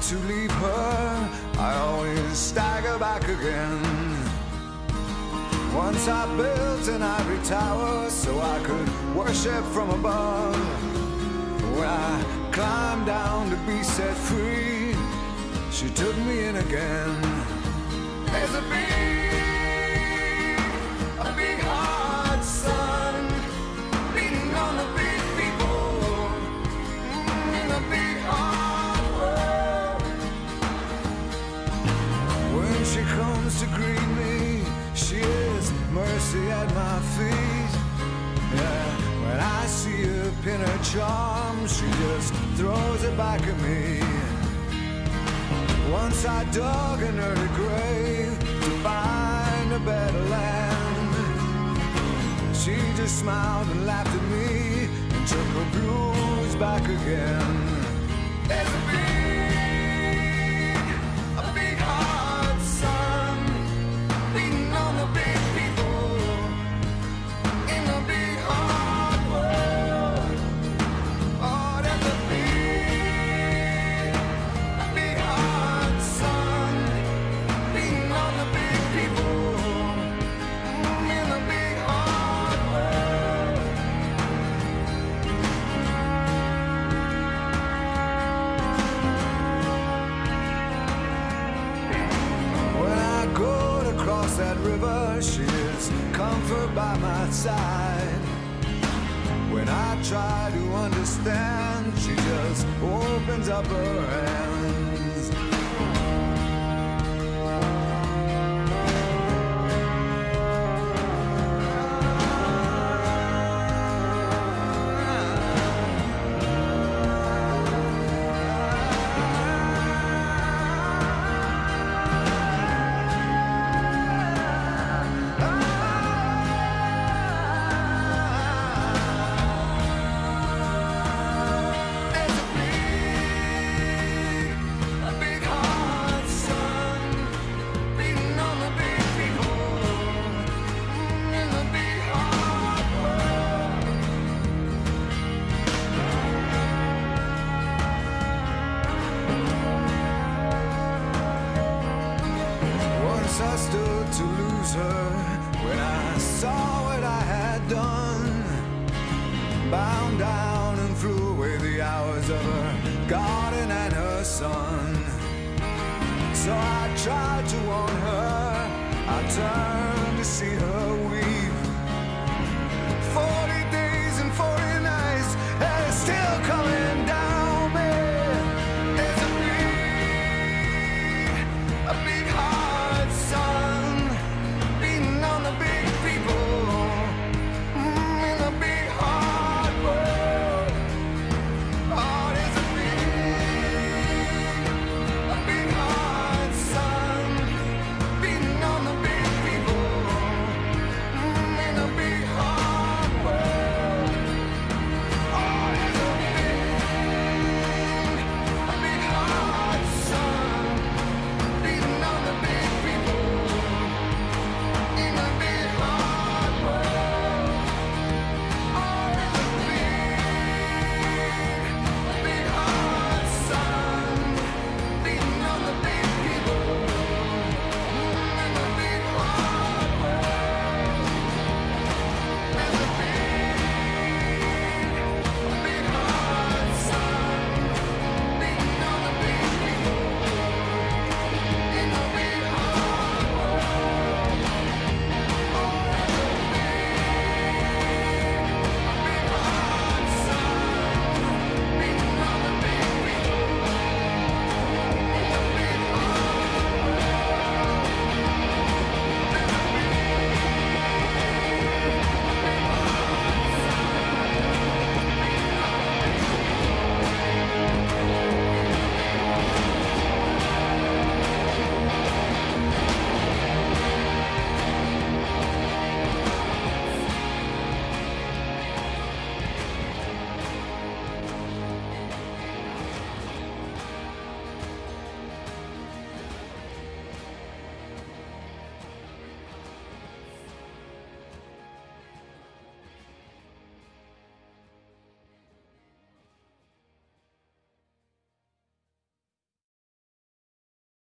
to leave her, I always stagger back again. Once I built an ivory tower so I could worship from above. When I climbed down to be set free, she took me in again. There's a big hard sun beating on the big people in the big hard world. When she comes to greet me, she is mercy at my feet. Yeah, when I see her pin her charm, she just throws it back at me. Once I dug an early grave to find a better land. She just smiled and laughed at me and took her blues back again. There's a big hard sun beating on the big people in the big hard world. Oh, there's a big hard sun beating on the big people in the big hard world. When I go to cross that river, she is comfort by my side. When I try to understand, she just opens up her hands. I stood to lose her when I saw what I had done. Bound down and threw away the hours of her garden and her son. So I tried to warn her, I turned